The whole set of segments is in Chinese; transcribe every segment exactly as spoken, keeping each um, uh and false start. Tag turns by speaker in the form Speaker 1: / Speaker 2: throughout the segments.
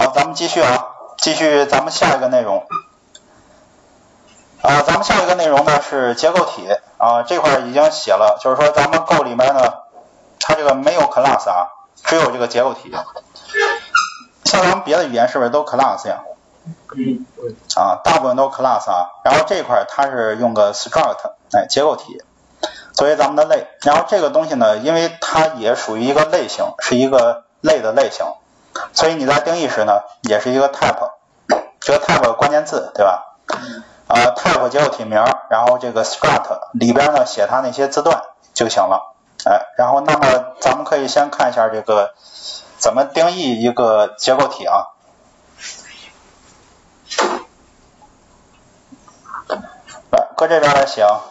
Speaker 1: 好，咱们继续啊，继续咱们下一个内容。啊，咱们下一个内容呢是结构体啊，这块已经写了，就是说咱们 Go 里面呢，它这个没有 class 啊，只有这个结构体。像咱们别的语言是不是都 class 呀？
Speaker 2: 嗯，对。
Speaker 1: 啊，大部分都 class 啊，然后这块它是用个 struct 哎结构体作为咱们的类，然后这个东西呢，因为它也属于一个类型，是一个类的类型，所以你在定义时呢，也是一个 type， 这个 type 关键字对吧？啊 type 结构体名，然后这个 struct 里边呢写它那些字段就行了，哎，然后那么咱们可以先看一下这个怎么定义一个结构体啊。来，搁这边来写啊。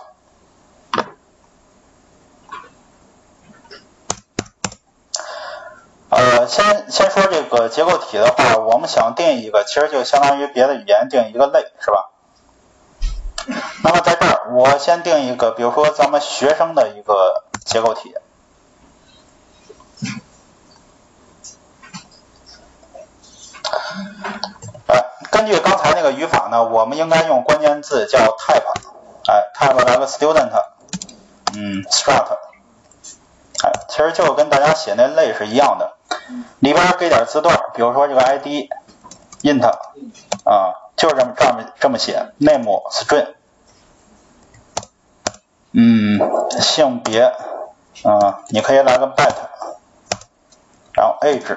Speaker 1: 呃，先先说这个结构体的话，我们想定义一个，其实就相当于别的语言定义一个类，是吧？那么在这儿，我先定一个，比如说咱们学生的一个结构体。哎，根据刚才那个语法呢，我们应该用关键字叫 type， 哎 ，type 来个 student， 嗯 ，struct， 哎，其实就跟大家写那类是一样的，里边给点字段，比如说这个 I D，int， 啊，就是这么这么这么写 ，name，string， 嗯，性别，啊，你可以来个 byte， 然后 age。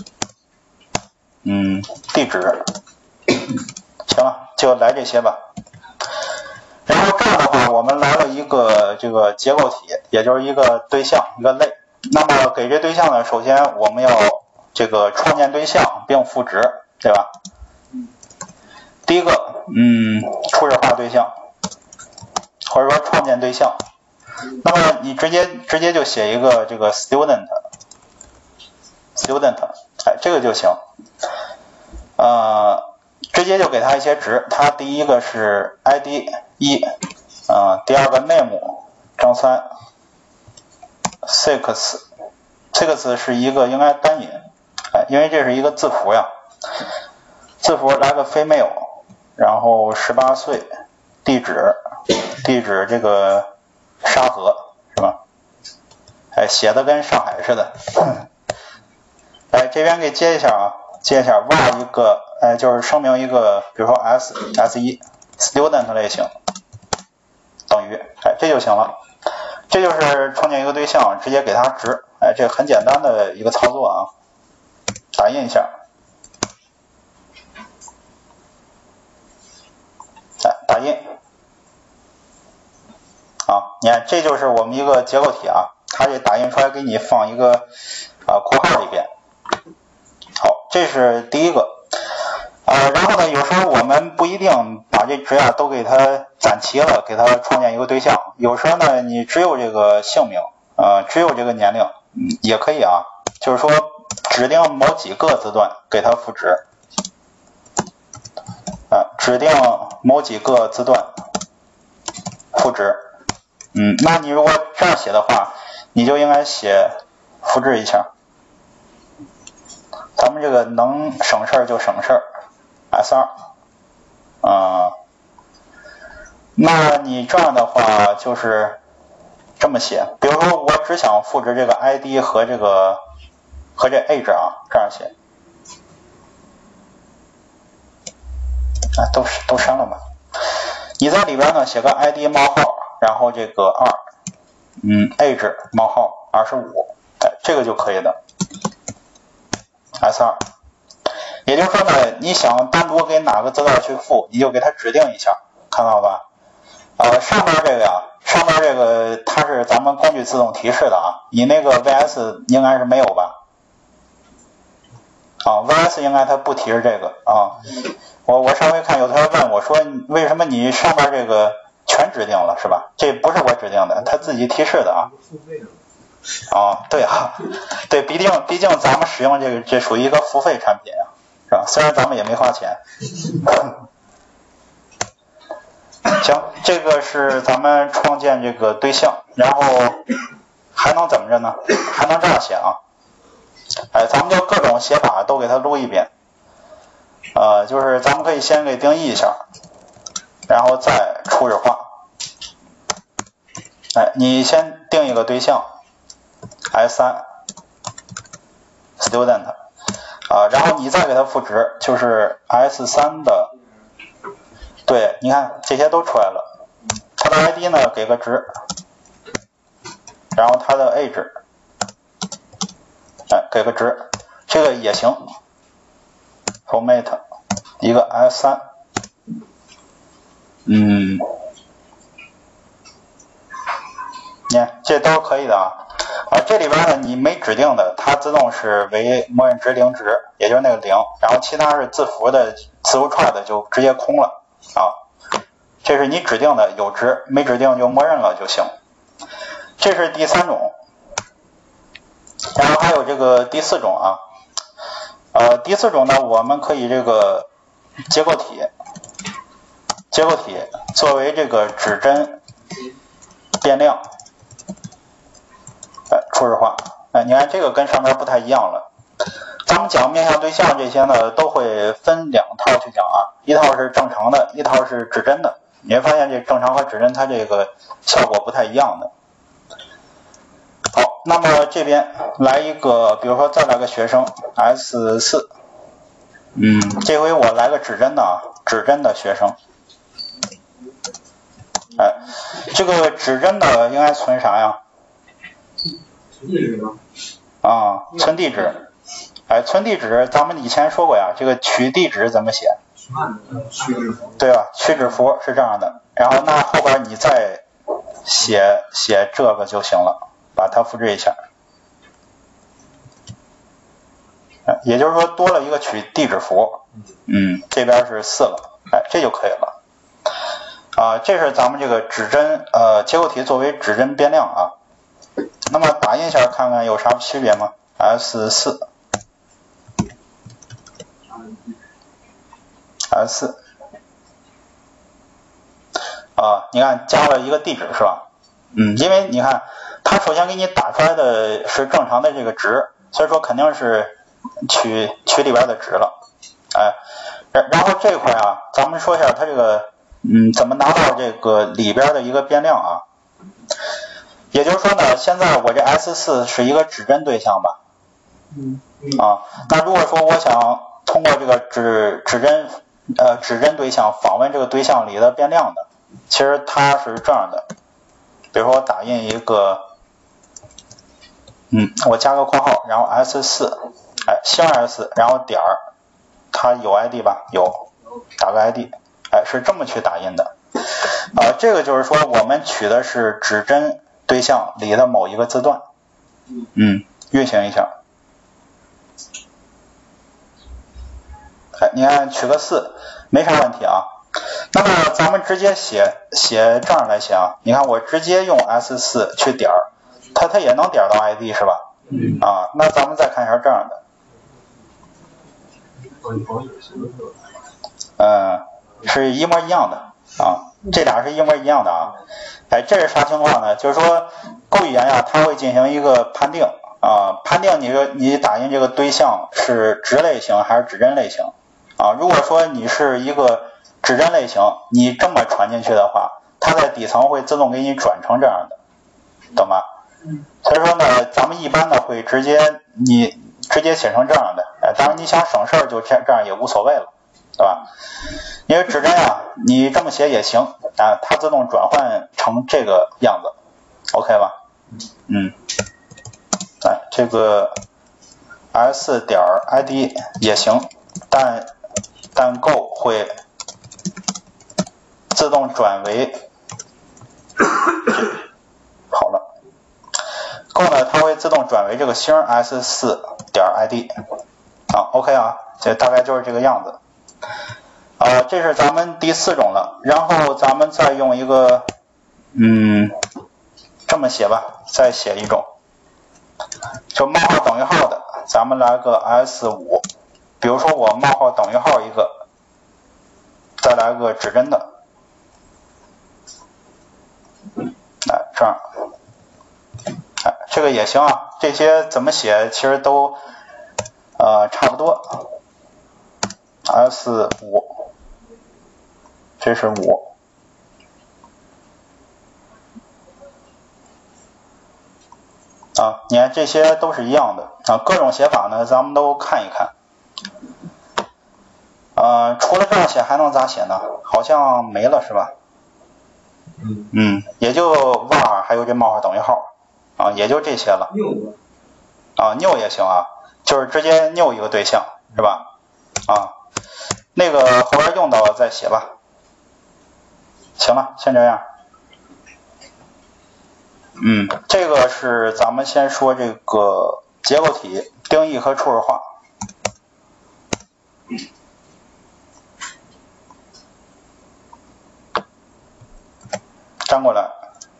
Speaker 1: 嗯，地址，行了，就来这些吧。然后这样的话，我们来了一个这个结构体，也就是一个对象，一个类。那么给这对象呢，首先我们要这个创建对象并赋值，对吧？第一个，嗯，初始化对象，或者说创建对象。那么你直接直接就写一个这个 student，student， 哎，这个就行。呃，直接就给他一些值，他第一个是 I D 一，呃，第二个 name 张三 six six 是一个应该单引，哎，因为这是一个字符呀，字符来个 female， 然后十八岁，地址地址这个沙河是吧？哎，写的跟上海似的，来这边给接一下啊。接下来挖一个，哎，就是声明一个，比如说 s s 一 student 类型等于，哎，这就行了。这就是创建一个对象，直接给它值，哎，这很简单的一个操作啊。打印一下，哎，打印。啊，你看，这就是我们一个结构体啊，它这打印出来给你放一个啊括号里边。好，这是第一个，呃，然后呢，有时候我们不一定把这值啊都给它攒齐了，给它创建一个对象。有时候呢，你只有这个姓名，呃，只有这个年龄，嗯，也可以啊。就是说，指定某几个字段给它赋值，啊，指定某几个字段赋值，嗯，那你如果这样写的话，你就应该写复制一下。咱们这个能省事儿就省事儿 ，S 二，啊，那你这样的话就是这么写，比如说我只想复制这个 I D 和这个和这 age 啊，这样写，啊，都都删了吧。你在里边呢写个 I D 冒号，然后这个二，嗯 ，age 冒号二十五，哎，这个就可以的。S 二，也就是说呢，你想单独给哪个字段去赋，你就给它指定一下，看到吧？呃，上边这个呀，上边这个它是咱们工具自动提示的啊，你那个 V S 应该是没有吧？啊 ，V S 应该它不提示这个啊。我我上回看有同学问我说，为什么你上边这个全指定了是吧？这不是我指定的，它自己提示的啊。哦，对啊，对，毕竟毕竟咱们使用这个这属于一个付费产品啊，是吧？虽然咱们也没花钱。行，这个是咱们创建这个对象，然后还能怎么着呢？还能这样写啊？哎，咱们就各种写法都给它录一遍。 呃，就是咱们可以先给定义一下，然后再初始化。哎，你先定一个对象 S 三 student 啊，然后你再给它赋值，就是 S 三 的，对，你看这些都出来了，它的 I D 呢给个值，然后它的 age， 哎，给个值，这个也行 ，format 一个 S 三， 嗯，你看这都是可以的啊。啊，这里边呢你没指定的，它自动是为默认值零值，也就是那个零，然后其他是字符的字符串的就直接空了啊。这是你指定的有值，没指定就默认了就行。这是第三种，然后还有这个第四种啊，呃，第四种呢我们可以这个结构体，结构体作为这个指针变量。哎，初始化，哎，你看这个跟上面不太一样了。咱们讲面向对象这些呢，都会分两套去讲啊，一套是正常的，一套是指针的。你会发现这正常和指针它这个效果不太一样的。好，那么这边来一个，比如说再来个学生 S 四， 嗯，这回我来个指针的啊，指针的学生。哎，这个指针的应该存啥呀？啊，存地址，哎，存地址，咱们以前说过呀，这个取地址怎么写？对吧？取址符是这样的，然后那后边你再写写这个就行了，把它复制一下，也就是说多了一个取地址符，嗯，这边是四个，哎，这就可以了。啊，这是咱们这个指针呃结构体作为指针变量啊。那么打印一下看看有啥区别吗 ？S 四 S 四 啊，你看加了一个地址是吧？嗯，因为你看它首先给你打出来的是正常的这个值，所以说肯定是取取里边的值了，哎，然然后这块啊，咱们说一下它这个嗯怎么拿到这个里边的一个变量啊。也就是说呢，现在我这 S 四 是一个指针对象吧？嗯。啊，那如果说我想通过这个指指针呃指针对象访问这个对象里的变量的，其实它是这样的，比如说我打印一个，嗯，我加个括号，然后 S 四， 哎，星 S， 然后点儿，它有 I D 吧？有，打个 I D， 哎，是这么去打印的。啊，这个就是说我们取的是指针对象里的某一个字段，嗯，运行一下，哎，你看取个四没啥问题啊。那么咱们直接写写这样来写啊，你看我直接用 S 四 去点儿，它它也能点到 I D 是吧？啊，那咱们再看一下这样的，嗯，是一模一样的啊，这俩是一模一样的啊。哎，这是啥情况呢？就是说Go语言呀，它会进行一个判定啊，判定你这你打印这个对象是值类型还是指针类型啊。如果说你是一个指针类型，你这么传进去的话，它在底层会自动给你转成这样的，懂吗？所以说呢，咱们一般呢会直接你直接写成这样的，哎，当然你想省事儿就这这样也无所谓了，对吧？因为指针啊，你这么写也行啊，它自动转换成这个样子 ，OK 吧？嗯，哎，这个 S 点 I D 也行，但但 Go 会自动转为好了 ，Go 呢它会自动转为这个星 S 四 点 I D 啊 ，OK 啊，这大概就是这个样子。啊，这是咱们第四种了，然后咱们再用一个，嗯，这么写吧，再写一种，就冒号等于号的，咱们来个 S 五， 比如说我冒号等于号一个，再来个指针的，哎，这样，哎，这个也行啊，这些怎么写其实都呃差不多。 S 五，这是五。啊，你看这些都是一样的啊，各种写法呢，咱们都看一看。呃，除了这样写还能咋写呢？好像没了是吧？
Speaker 2: 嗯
Speaker 1: 嗯，也就 var 还有这冒号等于号啊，也就这些了。啊 ，new 也行啊，就是直接 new 一个对象是吧？啊，那个后边用到了再写吧。行了，先这样。嗯，这个是咱们先说这个结构体定义和初始化。粘过来。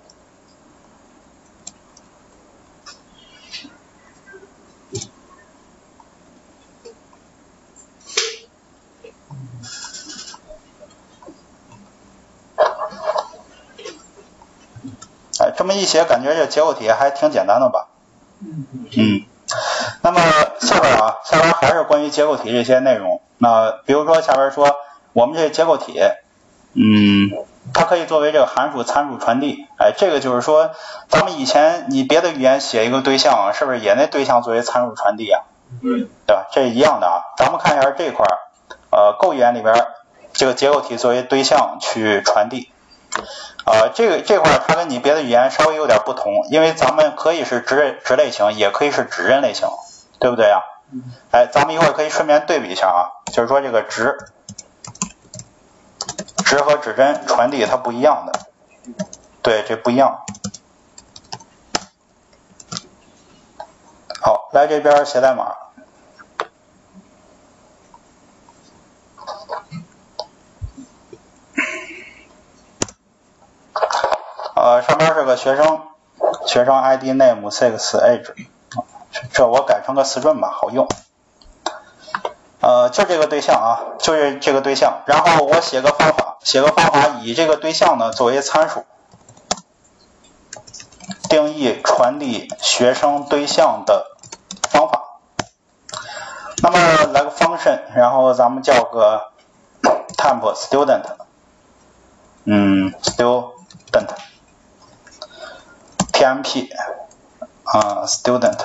Speaker 1: 哎，这么一写，感觉这结构体还挺简单的吧？嗯。那么下边啊，下边还是关于结构体这些内容。那比如说下边说，我们这结构体，嗯，它可以作为这个函数参数传递。哎，这个就是说，咱们以前你别的语言写一个对象，是不是也那对象作为参数传递啊？
Speaker 2: 对。
Speaker 1: 对吧？这一样的啊。咱们看一下这块，呃，Go 语言里边这个结构体作为对象去传递。呃，这个这块它跟你别的语言稍微有点不同，因为咱们可以是值值类型，也可以是指认类型，对不对啊？哎，咱们一会儿可以顺便对比一下啊，就是说这个值值和指针传递它不一样的，对，这不一样。好，来这边写代码。呃，上边是个学生，学生 I D name six age， 这我改成个 string 吧，好用。呃，就这个对象啊，就是这个对象，然后我写个方法，写个方法以这个对象呢作为参数，定义传递学生对象的方法。那么来个 function， 然后咱们叫个 temp student， 嗯 student。T M P 啊、呃、student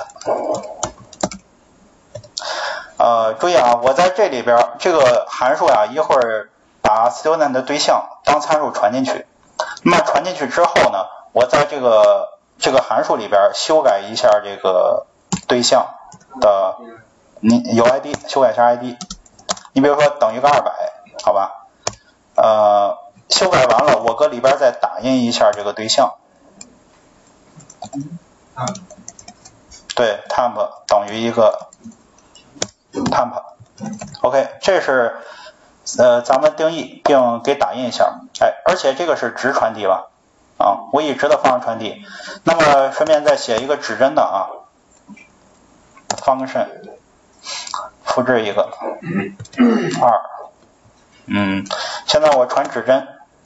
Speaker 1: 呃注意啊，我在这里边这个函数呀、啊，一会儿把 student 的对象当参数传进去。那么传进去之后呢，我在这个这个函数里边修改一下这个对象的你有 I D， 修改一下 I D。你比如说等于个二百，好吧？呃，修改完了，我搁里边再打印一下这个对象。对 temp 等于一个 temp，OK， 这是呃咱们定义并给打印一下，哎，而且这个是值传递吧，啊，我以值的方式传递。那么顺便再写一个指针的啊 function， 复制一个二，嗯，现在我传指针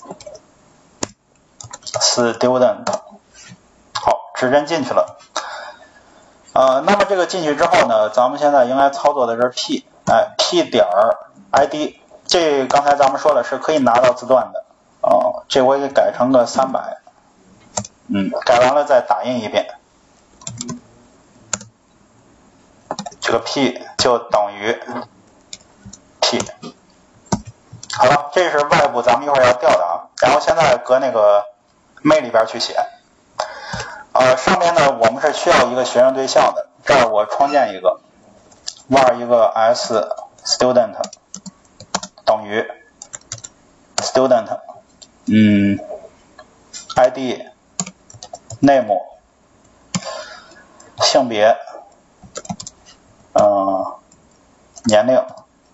Speaker 1: student。好，指针进去了，呃，那么这个进去之后呢，咱们现在应该操作的是 p， 哎 ，p 点 I D， 这刚才咱们说了是可以拿到字段的，哦，这我给改成个三百，嗯，改完了再打印一遍，这个 p 就等于 p， 好了，这是外部咱们一会儿要调的啊，然后现在搁那个 main 里边去写。呃，上面呢，我们是需要一个学生对象的，这儿我创建一个 var 一个 s student 等于 student， 嗯 id name 性别，嗯、呃、年龄，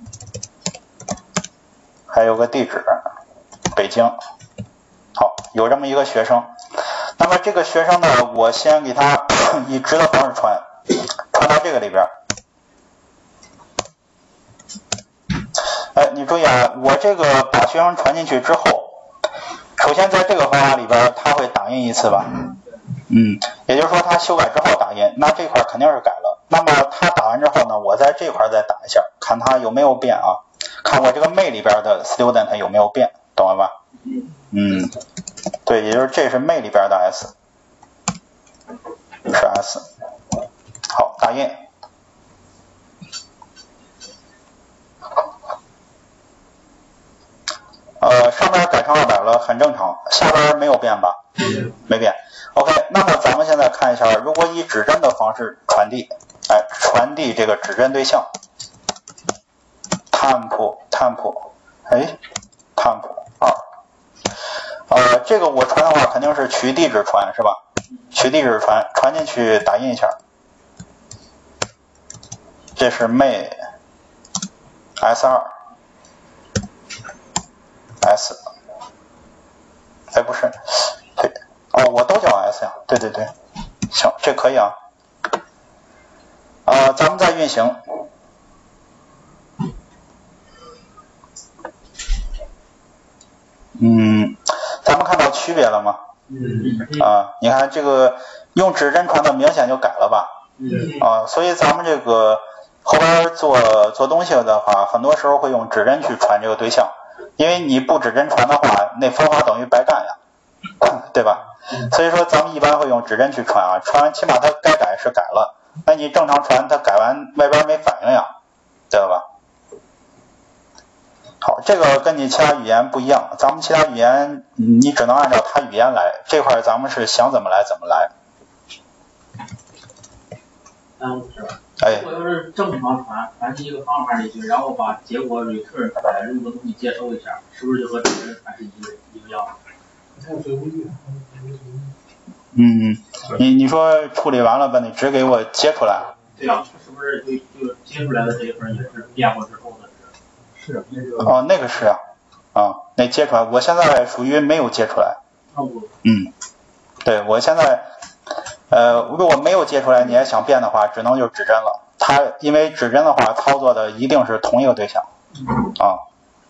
Speaker 1: 还有个地址北京。好，有这么一个学生。那么这个学生呢，我先给他以值的方式传，传到这个里边。哎，你注意啊，我这个把学生传进去之后，首先在这个方法里边，他会打印一次吧？嗯，也就是说他修改之后打印，那这块肯定是改了。那么他打完之后呢，我在这块再打一下，看他有没有变啊？看看我这个 main 里边的 student 有没有变，懂了吧？嗯，对，也就是这是 main 里边的 s， 是 s。好，打印。呃，上边改成二百了，很正常。下边没有变吧？没变。OK， 那么咱们现在看一下，如果以指针的方式传递，哎，传递这个指针对象 ，temp temp， 哎 ，temp 二，呃，这个我传的话肯定是取地址传是吧？取地址传，传进去打印一下，这是 main s 二 s， 哎不是，对，哦我都叫 s 呀，对对对，行，这可以啊。啊、呃，咱们再运行。嗯，咱们看到区别了吗？
Speaker 2: 嗯。
Speaker 1: 啊，你看这个用指针传的明显就改了吧？
Speaker 2: 嗯。
Speaker 1: 啊，所以咱们这个后边做做东西的话，很多时候会用指针去传这个对象，因为你不指针传的话，那方法等于白干呀，对吧？所以说咱们一般会用指针去传啊，传完起码它该改是改了，那你正常传它改完外边没反应呀，对吧？好，这个跟你其他语言不一样，咱们其他语言你只能按照它语言来，这块咱们是想怎么来怎么来。
Speaker 3: 耽误是吧？
Speaker 1: 哎，
Speaker 3: 如果要是正常传，传进一个方法里去，然后把结果 return 出来，用个东西接收一下，是不是就和指针传是一个一个样子？
Speaker 1: 嗯，你你说处理完了把你值给我接出来。
Speaker 3: 对啊，是不是就就接出来的这一份也是变过之后的？
Speaker 2: 是那个。
Speaker 1: 哦，那个是啊，啊，那接出来，我现在属于没有接出来。嗯，对，我现在，呃，如果没有接出来，你也想变的话，只能就指针了。它因为指针的话，操作的一定是同一个对象。啊，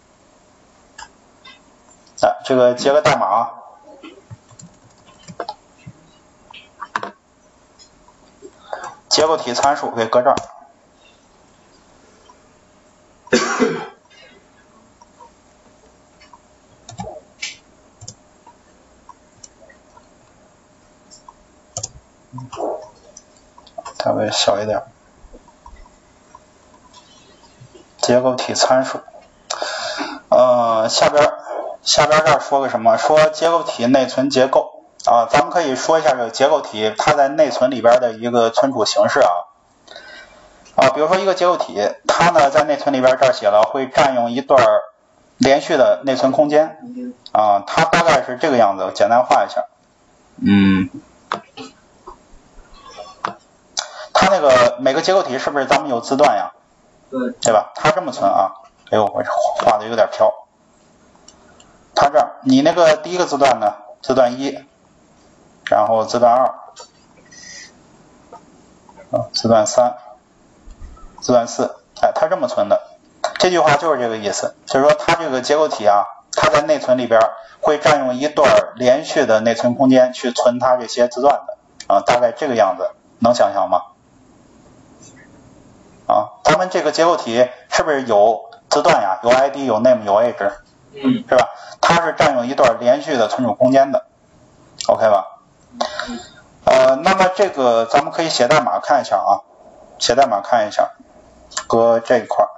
Speaker 1: 啊，这个接个代码啊。结构体参数给搁这儿。稍微小一点。结构体参数，呃，下边下边这儿说个什么？说结构体内存结构啊，咱们可以说一下这个结构体它在内存里边的一个存储形式啊。啊，比如说一个结构体，它呢在内存里边这儿写了会占用一段连续的内存空间啊，它大概是这个样子，我简单画一下。嗯。它那个每个结构体是不是咱们有字段呀？
Speaker 3: 对，
Speaker 1: 对吧？它这么存啊，哎呦，我画的有点飘。它这儿，你那个第一个字段呢，字段一，然后字段二，啊，字段三，字段四，哎，它这么存的。这句话就是这个意思，就是说它这个结构体啊，它在内存里边会占用一段连续的内存空间去存它这些字段的啊，大概这个样子，能想象吗？啊，咱们这个结构体是不是有字段呀？有 I D， 有 name， 有 age，
Speaker 3: 嗯，
Speaker 1: 是吧？它是占用一段连续的存储空间的 ，OK 吧？呃，那么这个咱们可以写代码看一下啊，写代码看一下，搁这一块儿。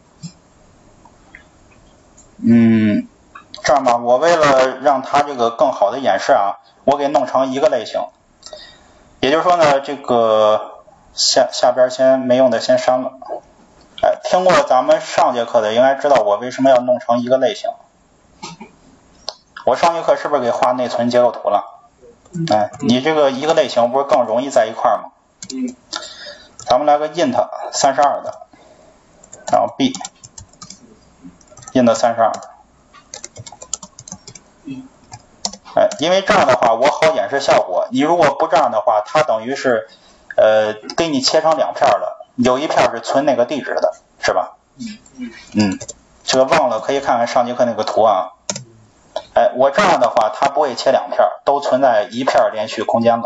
Speaker 1: 嗯，这样吧，我为了让它这个更好的演示啊，我给弄成一个类型。也就是说呢，这个下下边先没用的先删了。哎，听过咱们上节课的应该知道我为什么要弄成一个类型。我上节课是不是给画内存结构图了？哎，你这个一个类型不是更容易在一块儿吗？
Speaker 3: 嗯。
Speaker 1: 咱们来个 int 三十二的，然后 b int 三十二。哎，因为这样的话我好演示效果。你如果不这样的话，它等于是呃给你切成两片了，有一片是存那个地址的，是吧？
Speaker 3: 嗯
Speaker 1: 嗯，这个忘了可以看看上节课那个图啊。哎，我这样的话它不会切两片，都存在一片连续空间了。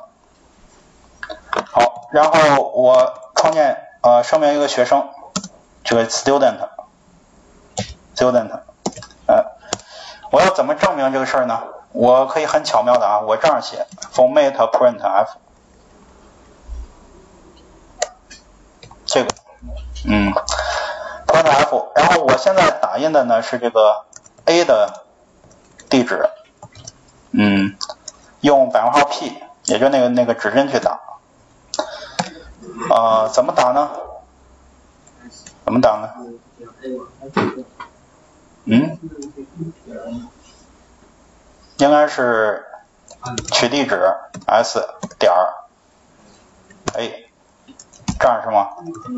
Speaker 1: 好，然后我创建呃声明一个学生，这个 student student， 呃，我要怎么证明这个事儿呢？我可以很巧妙的啊，我这样写 format print f， 这个，嗯 print f， 然后我现在打印的呢是这个 A 的地址，嗯，用百分号 P， 也就那个那个指针去打，啊、呃，怎么打呢？怎么打呢？嗯，应该是取地址 s 点 a， 这样是吗？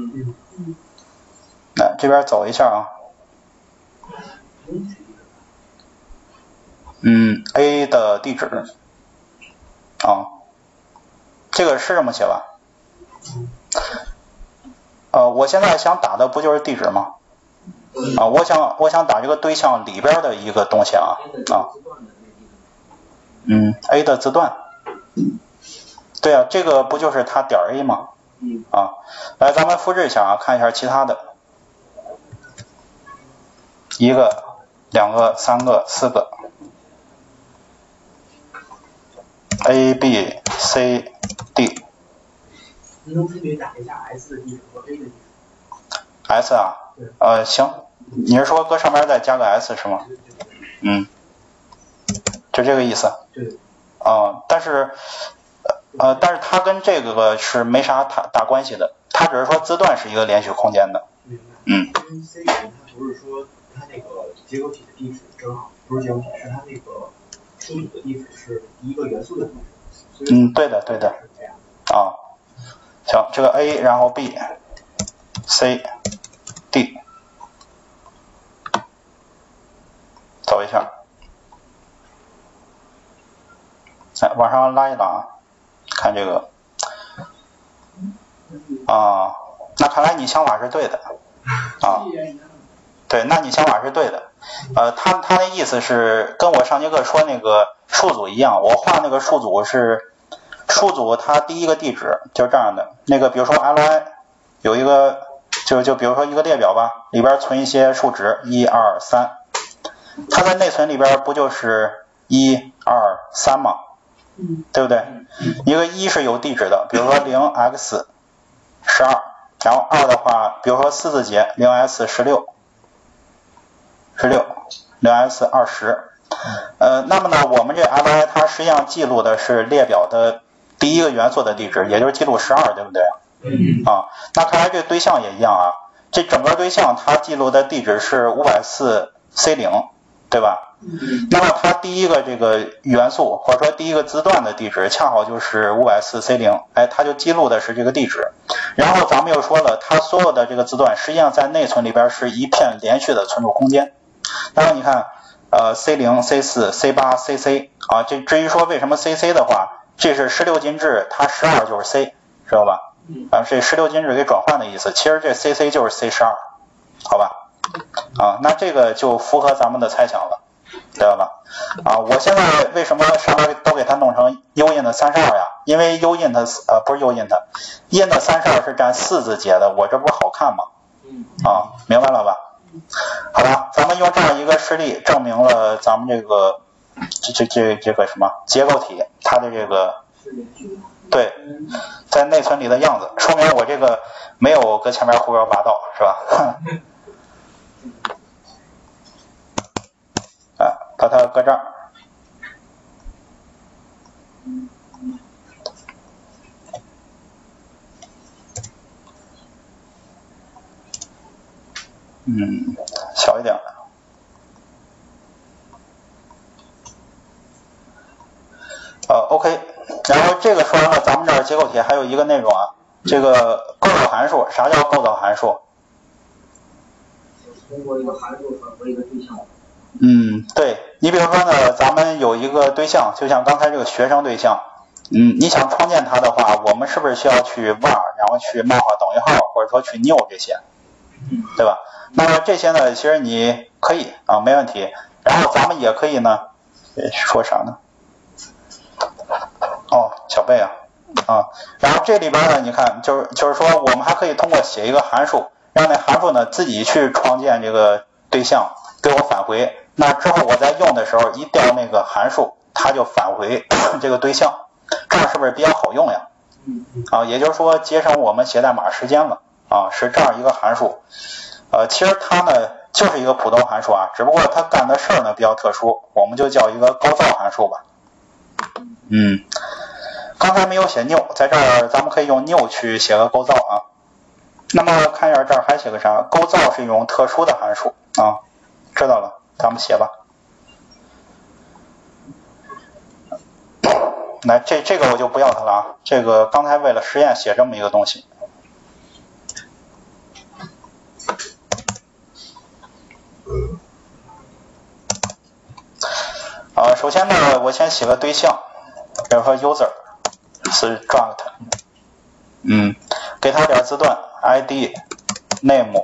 Speaker 1: 来这边走一下啊。嗯 ，a 的地址啊，这个是这么写吧？呃，我现在想打的不就是地址吗？啊，我想我想打这个对象里边的一个东西啊啊，嗯 ，a 的字段，对啊，这个不就是它点 a 吗？啊，来咱们复制一下啊，看一下其他的，一个、两个、三个、四个 ，a b c d。
Speaker 2: 您能分别打一下 S 的地址和 A 的地址
Speaker 1: ？S 啊，呃，行，你是说搁上面再加个 S 是吗？嗯，就这个意思。
Speaker 2: 对。
Speaker 1: 啊、呃，但是，呃，但是它跟这个是没啥大大关系的，它只是说字段是一个连续空间的。嗯。
Speaker 2: 跟 C 它不是说它那个结构体的地址正好不是结构体，是它那个数组的地址是一个元素的地址。
Speaker 1: 嗯，对的，对的。啊。行，这个 A， 然后 B、C、D， 走一下，来往上拉一拉啊，看这个啊，那看来你想法是对的啊，对，那你想法是对的。呃，他他的意思是跟我上节课说那个数组一样，我画那个数组是。数组它第一个地址就是这样的，那个比如说 li 有一个就就比如说一个列表吧，里边存一些数值一二三，它在内存里边不就是一二三吗？对不对？一个一是有地址的，比如说 零 x 十二，然后二的话，比如说四字节 零 s 十六，十六 零 s 二十，呃，那么呢，我们这 li 它实际上记录的是列表的第一个元素的地址，也就是记录十二，对不对？
Speaker 2: 嗯。
Speaker 1: 啊，那看来这对象也一样啊，这整个对象它记录的地址是五百四 C 零，对吧？
Speaker 2: 嗯。
Speaker 1: 那么它第一个这个元素或者说第一个字段的地址恰好就是五百四 C 零，哎，它就记录的是这个地址。然后咱们又说了，它所有的这个字段实际上在内存里边是一片连续的存储空间。然后你看，呃 C 零、C 四、C 八、C C 啊，这至于说为什么 C C 的话，这是十六进制，它十二就是 C， 知道吧？啊，这十六进制给转换的意思，其实这 C C 就是 C 十二，好吧？啊，那这个就符合咱们的猜想了，知道吧？啊，我现在为什么上面都给它弄成 uint 的三十二呀？因为 uint 呃不是 uint，int 的三十二是占四字节的，我这不是好看吗？啊，明白了吧？好吧，咱们用这样一个事例证明了咱们这个这这这这个什么结构体它的这个对在内存里的样子，说明我这个没有搁前面胡说八道，是吧？啊，把它搁这儿。嗯，小一点。呃 ，OK， 然后这个说完了，咱们这儿结构体还有一个内容啊，这个构造函数，啥叫构造函数？
Speaker 3: 通过一个函数返回一个对象。
Speaker 1: 嗯，对，你比如说呢，咱们有一个对象，就像刚才这个学生对象，嗯，你想创建它的话，我们是不是需要去 var， 然后去冒号等于号，或者说去 new 这些，对吧？那么这些呢，其实你可以啊，没问题。然后咱们也可以呢，说啥呢？哦，小贝啊，啊，然后这里边呢，你看，就是就是说，我们还可以通过写一个函数，让那函数呢自己去创建这个对象， 给我返回。那之后我在用的时候一调那个函数，它就返回这个对象，这样是不是比较好用呀？啊，也就是说节省我们写代码时间了啊，是这样一个函数。呃，其实它呢就是一个普通函数啊，只不过它干的事儿呢比较特殊，我们就叫一个构造函数吧。嗯，刚才没有写 new， 在这儿咱们可以用 new 去写个构造啊。那么看一下这儿还写个啥？构造是一种特殊的函数啊，知道了，咱们写吧。来，这这个我就不要它了啊，这个刚才为了实验写这么一个东西。啊，首先呢，我先写个对象，比如说 user struct， 嗯，给它点字段 I D name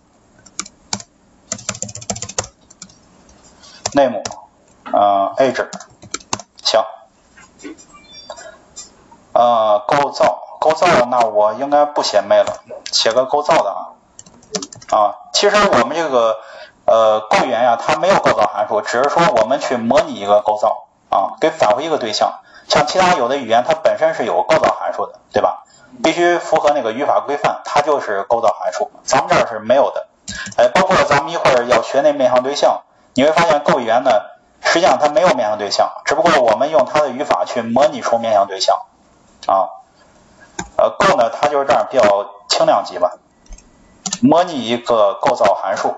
Speaker 1: name 呃 age 行。呃，构造构造，那我应该不写 main 了，写个构造的啊。啊，其实我们这个呃Go语言呀，它没有构造函数，只是说我们去模拟一个构造啊，给返回一个对象。像其他有的语言，它本身是有构造函数的，对吧？必须符合那个语法规范，它就是构造函数。咱们这儿是没有的。哎，包括咱们一会儿要学那面向对象，你会发现Go语言呢，实际上它没有面向对象，只不过我们用它的语法去模拟出面向对象。啊，呃 ，Go 呢，它就是这样比较轻量级吧，模拟一个构造函数。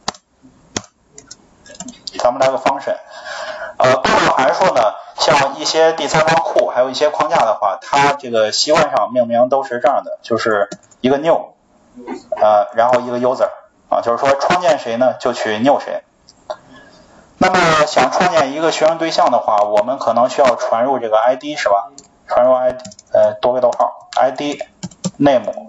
Speaker 1: 咱们来个 function， 呃，构造函数呢，像一些第三方库，还有一些框架的话，它这个习惯上命名都是这样的，就是一个 new， 呃，然后一个 user， 啊，就是说创建谁呢，就去 new 谁。那么想创建一个学生对象的话，我们可能需要传入这个 I D 是吧？传入 I D， 呃，多个逗号 ，I D name，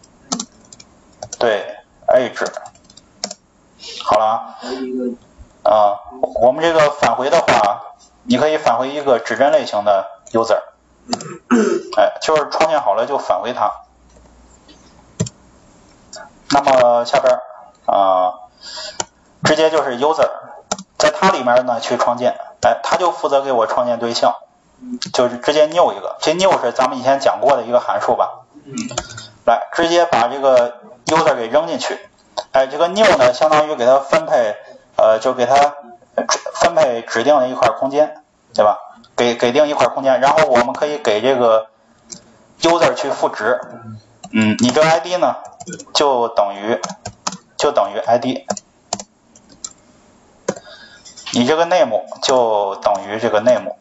Speaker 1: 对 age， 好了啊。啊，我们这个返回的话，你可以返回一个指针类型的 user， 哎，就是创建好了就返回它。那么下边啊，直接就是 user， 在它里面呢去创建，哎，它就负责给我创建对象。就是直接 new 一个，这 new 是咱们以前讲过的一个函数吧？来，直接把这个 user 给扔进去。哎，这个 new 呢，相当于给它分配，呃，就给它分配指定的一块空间，对吧？给给定一块空间，然后我们可以给这个 user 去赋值。嗯，你这个 I D 呢，就等于就等于 I D， 你这个 name 就等于这个 name。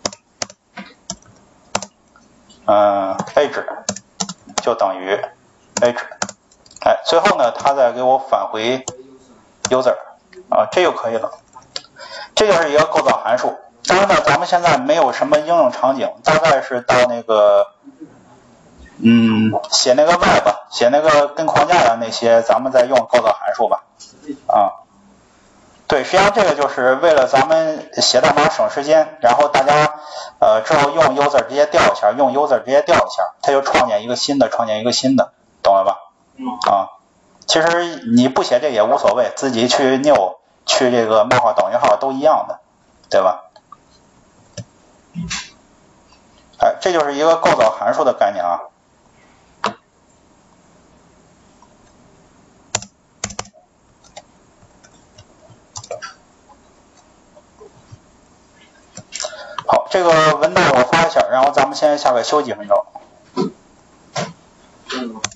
Speaker 1: 嗯 age 就等于 age， 哎，最后呢，它再给我返回 user， 啊，这就可以了。这就是一个构造函数。当然呢，咱们现在没有什么应用场景，大概是到那个，嗯，写那个 web， 写那个跟框架的那些，咱们再用构造函数吧。啊，对，实际上这个就是为了咱们写代码省时间，然后大家呃之后用 user 直接调一下，用 user 直接调一下，它就创建一个新的，创建一个新的，懂了吧？啊，其实你不写这也无所谓，自己去 new 去这个冒号等于号都一样的，对吧？哎，这就是一个构造函数的概念啊。好，这个文档我发一下，然后咱们先下课休几分钟。